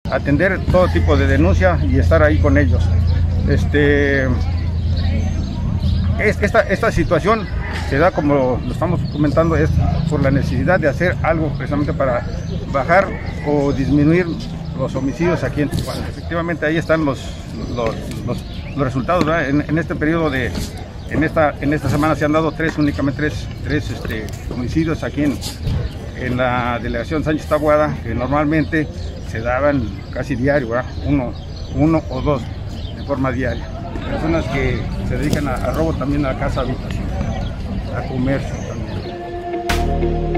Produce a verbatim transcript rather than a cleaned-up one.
atender todo tipo de denuncia y estar ahí con ellos. Este, es, esta, esta situación se da, como lo estamos comentando, es por la necesidad de hacer algo precisamente para bajar o disminuir los homicidios aquí en Tijuana. Efectivamente ahí están los, los, los, los resultados, en, en este periodo de, en esta, en esta semana se han dado tres, únicamente tres, tres este, homicidios aquí en, en la delegación Sánchez Taboada, que normalmente se daban casi diario, ¿verdad? uno, uno o dos de forma diaria. Personas que se dedican a, a robo también a casa habitación, a comercio también.